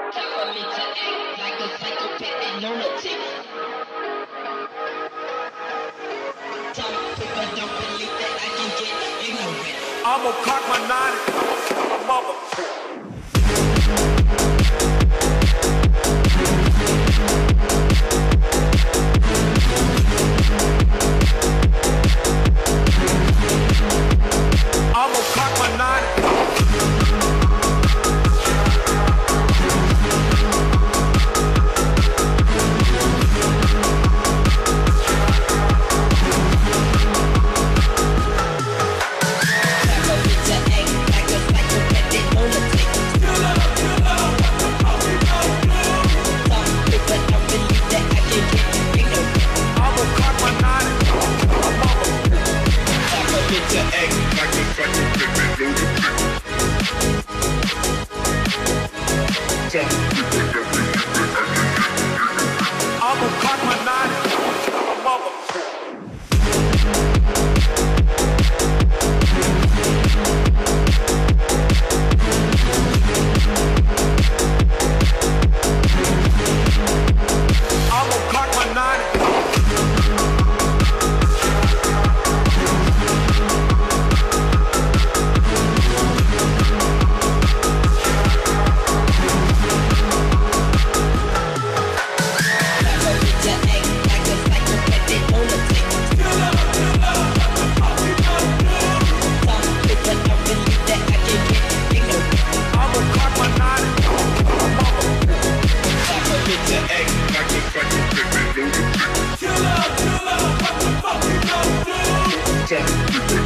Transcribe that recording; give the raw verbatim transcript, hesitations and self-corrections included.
Time for me to act like a psychopathic lunatic. Some people don't believe that I can get ignorant. I'ma cock my nine, mother. I'ma cock my nine. I'ma cock my nine, mother. I'ma cock my nine. Kill up, kill up, what the fuck you gonna do?